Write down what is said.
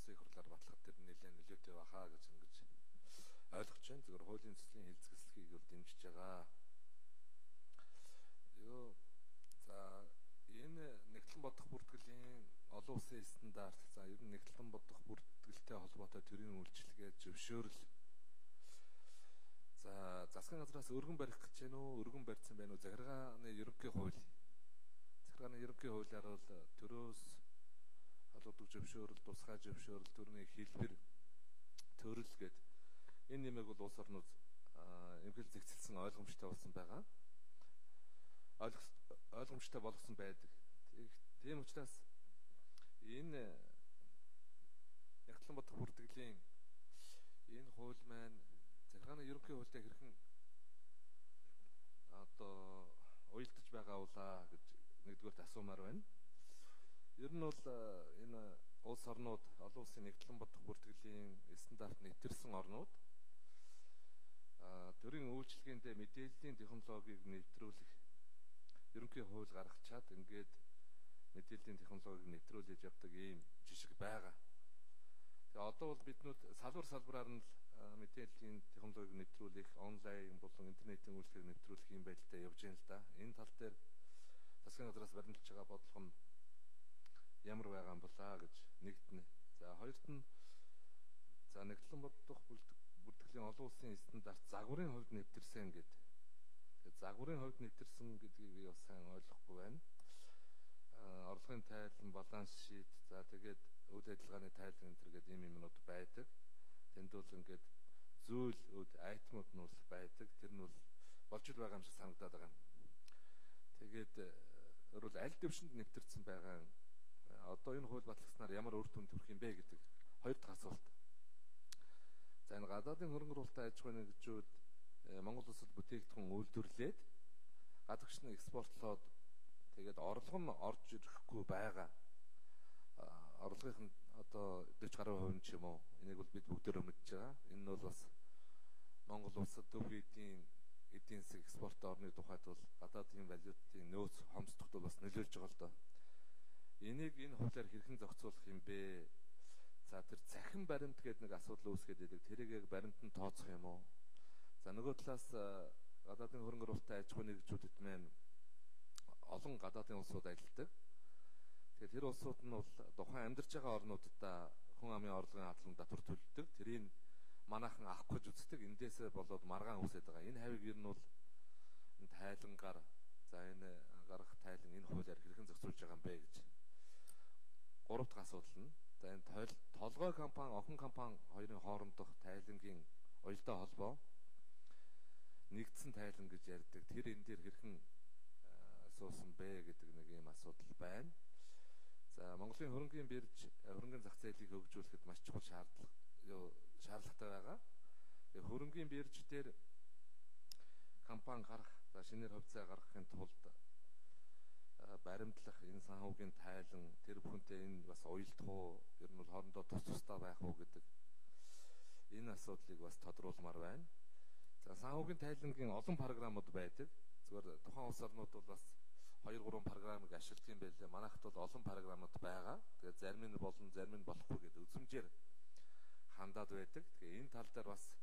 улсын их хурлаар батлахад тэр нэлээд нөлөөтэй бахаа гэж ингэж ойлгож байна. Зөвхөн хуулийн цэцлийн хэлцгэлсхийг дэмжиж байгаа. За энэ нэгтлэн бодох бүртгэлийн олон улсын стандарт, за ер нь нэгтлэн бодох бүртгэлтэй холбоотой төрийн үйлчилгээ зөвшөөрөл. За засгийн газраас өргөн барих гэж байна уу, өргөн барьсан байна уу? Захиргааны ерөнхий хууль. Захиргааны ерөнхий хуулиар бол төрөөс халуудаг зөвшөөрөл, тусгай зөвшөөрөл, төрний хэлбэр, төрөл гэд энэ нэмийг бол улс орнууд эмхэл зэгцэлсэн ойлгомжтой болсон байгаа. Ойлгомжтой болгосон байдаг. Тийм учраас энэ нэгтлэн бодох бүртгэлийн энэ хууль маань захиргааны ерөнхий хуультай хэрхэн одоо уялдаж байгаа улаа гэж нэгдүгээрт асуумаар байна. Ер нь бол энэ улс орнууд олон улсын нэгтлэн бодох бүртгэлийн стандарт нэвтэрсэн орнууд төрийн үйлчилгээндээ мэдээллийн технологиг нэвтрүүлэх ерөнхий хууль гаргачаад ингээд мэдээллийн технологиг нэвтрүүлж явдаг ийм жишг байгаа. Тэгээ одоо бол биднүүд салбараар нь мэдээллийн технологиг нэвтрүүлэх, онлайн болон интернетийн үйлчлэгийг нэвтрүүлэх юм байлтай явж байна л да. Энэ тал дээр засгийн газраас баримталж байгаа бодлого нь ямар байгаа юм болаа гэж нэгтнэ. За хоёрт нь за нэгтлэн бодох бүртгэлийн олон улсын стандарт загварын хувьд нэвтэрсэн гэдэг. Тэгээд загварын хувьд нэвтэрсэн гэдгийг би бас сайн ойлгохгүй байна. Орлогын тайлан, баланс шийт, за тэгээд үйл ажиллагааны тайлан энэ гэдэг ийм юмнууд байдаг. Тэнд бол ингээд зүйл үд айтмууд нь бол байдаг. Тэр нь бол болж л байгаа юм шиг санагдаад байгаа юм. Тэгээд өөрөөр аль дэвшинд нэвтэрсэн байгаа. Одоо энэ хууль батлагснаар ямар үр дүнд хүрэх юм бэ гэдэг хоёр дахь асуулт. За энэ гадаадын хөрөнгө оруулалтын аж ахуйн нэгжүүд Монгол улсад бүтээгдэхүүн үйлдвэрлээд гадагш нь экспортлоод тэгээд орлого нь орж ирэхгүй байгаа. Орлогын одоо 40% ч юм уу энийг бол бид бүгдээр мэдж байгаа. Энэ нь бол бас Монгол улсад төв эдийн засаг экспорт орны тухайд бол гадаадын валютын нөөц хомсдоход бол бас нөлөөлж байгаа л доо. Энийг энэ хуулиар хэрхэн зохицуулах юм бэ? За тэр цахим баримт гэдэг нэг асуудал үүсгээд байдаг. Тэрийг яг баримтанд тооцох юм уу? За нөгөө талаас гадаадын хөрөнгө оруулалтын аж ахуйн нэгжүүдэд маань олон гадаадын улсууд ажилладаг. Тэгэхээр тэр улсууд нь бол тухайн амьдарч байгаа орнуудаа хүн амын орлогын хадлан татвар төлдөг. Тэрийг манайхан авах гэж үздэг. Эндээсээ болоод маргаан үсээд байгаа. Энэ хавийг ер нь бол энэ тайлангаар за энэ гарах тайлан энэ хуулиар хэрхэн зохицуулж байгаа юм бэ гэж. Гурав дахь асуудал нь за энэ толгой компани, охин компани хоёрын хоорондох тайлангийн уялдаа холбоо нэгдсэн тайлан гэж ярьдаг. Тэр энэ дээр хэрхэн суусан бэ гэдэг нэг юм асуудал байна. За Монголын хөрөнгөний бирж хөрөнгөний зах зээлийг хөгжүүлэхэд маш чухал шаардлагатай байгаа. Тэгээ хөрөнгөний бирж дээр компани гарах, за шинээр хувьцаа гаргахын тулд баримтлах энэ санхүүгийн тайлан тэр бүхэнтэй энэ бас уялдах уу, ер нь бол хоорондоо тус тустай байх уу гэдэг энэ асуудлыг бас тодруулмаар байна. За санхүүгийн тайлангийн олон програмууд байдаг. Зүгээр тухайн улс орнууд бол бас 2-3 програмыг ашигладаг юм байлээ. Манайхад бол олон програмууд байгаа. Тэгээд зарим нь болон зарим нь болохгүй гэдэг үзмжээр хандаад байдаг. Тэгээ энэ тал дээр бас